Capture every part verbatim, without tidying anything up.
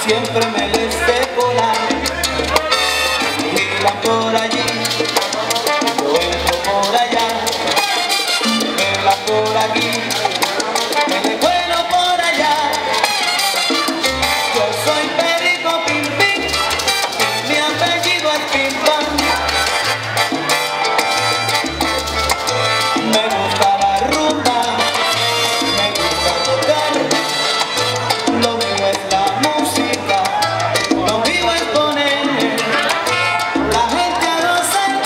siempre me les sé volar. Vivan por allí, yo entro por allá, me va por aquí, me le vuelo por allá. Yo soy Perico Pim Pim, mi apellido es Pim Pam. Me gusta la rumba, me gusta tocar, lo mío es la música, lo mío es poner la gente a gozar.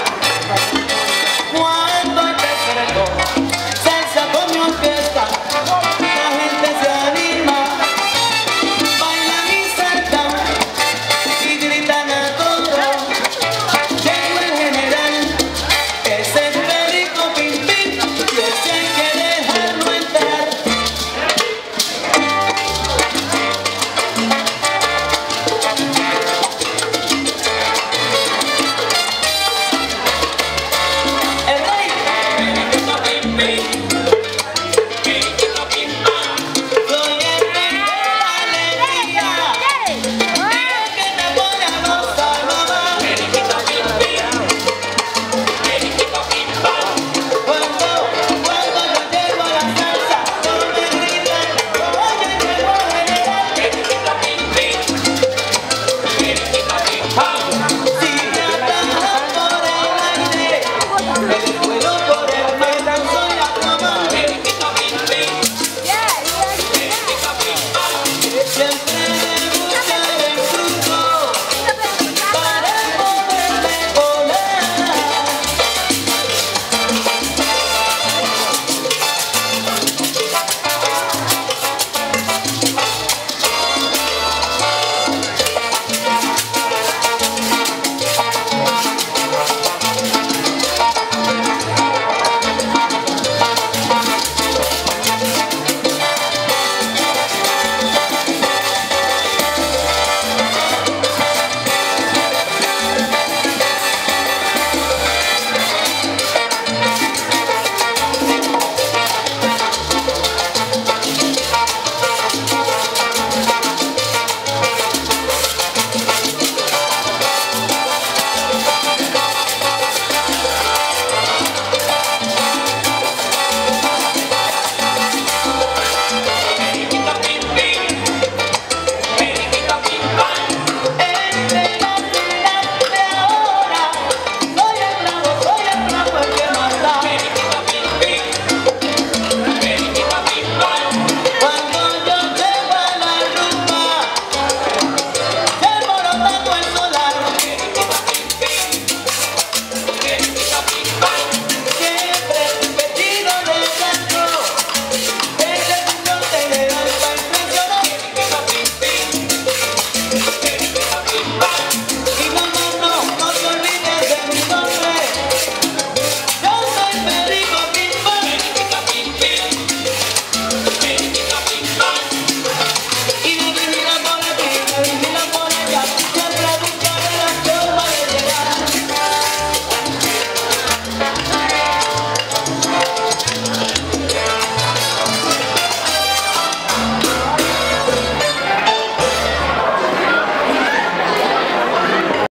Cuando interpreto salsa con mi orquesta, la gente se anima, bailan y saltan y gritan a coro. Llegó el general, ese es Perico Pim Pim, y ese hay que dejarlo entrar. El rey, Periquito Pim Pim, Periquito Pim Pam, soy el rey de la alegría, el que te pone a gozar, mamá. Periquito Pim Pim, Periquito Pim Pam. Cuando, cuando yo llego a la salsa, todos me gritan, oye, llegó el general. Periquito Pim Pim, Periquito Pim Pam. Si me atajan por el aire, me desvuelo por el mar, soy la mamá. Periquito Pim Pim, Periquito Pim Pam. Siempre